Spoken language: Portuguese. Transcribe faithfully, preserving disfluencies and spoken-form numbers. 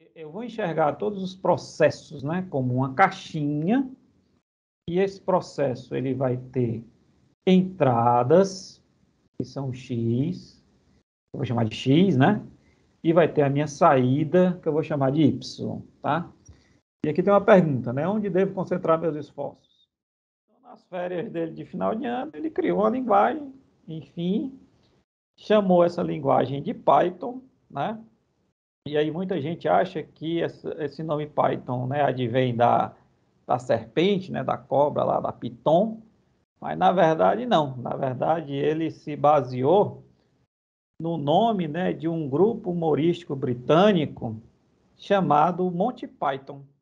eu vou enxergar todos os processos, né, como uma caixinha, e esse processo ele vai ter entradas, que são X, eu vou chamar de X, né? E vai ter a minha saída, que eu vou chamar de Y, tá? E aqui tem uma pergunta, né? Onde devo concentrar meus esforços? Então, nas férias dele de final de ano, ele criou uma linguagem, enfim, chamou essa linguagem de Python, né? E aí muita gente acha que essa, esse nome Python, né, advém da, da serpente, né, da cobra lá, da Python, mas na verdade não. Na verdade ele se baseou no nome, né, de um grupo humorístico britânico chamado Monty Python.